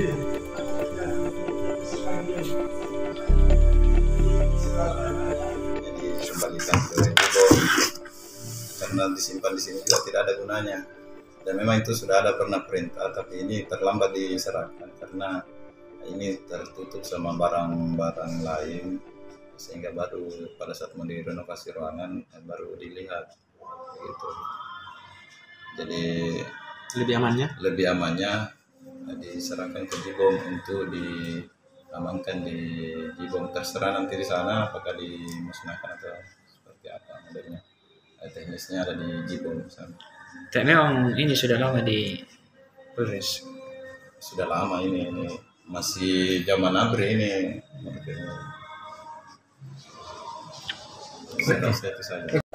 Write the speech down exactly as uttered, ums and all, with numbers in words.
Kembalikan ke Jibom karena disimpan di sini juga tidak ada gunanya. Dan memang itu sudah ada pernah perintah, tapi ini terlambat diserahkan karena ini tertutup sama barang-barang lain, sehingga baru pada saat mau direnovasi ruangan baru dilihat gitu. Jadi lebih amannya lebih amannya diserahkan ke Jibom untuk diamankan di Jibom. Terserah nanti di sana apakah dimusnahkan atau seperti apa modelnya, teknisnya ada di Jibom sana. tapi memang ini sudah lama di Polres. Sudah lama ini, ini masih zaman Abri ini. Saya rasa itu saja.